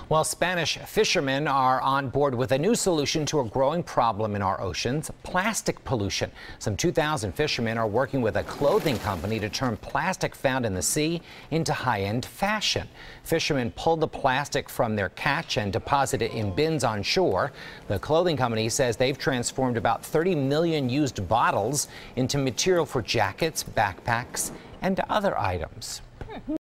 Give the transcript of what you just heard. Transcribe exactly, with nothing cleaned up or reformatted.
Well, Spanish fishermen are on board with a new solution to a growing problem in our oceans, plastic pollution. Some two thousand fishermen are working with a clothing company to turn plastic found in the sea into high-end fashion. Fishermen pulled the plastic from their catch and deposit it in bins on shore. The clothing company says they've transformed about thirty million used bottles into material for jackets, backpacks, and other items.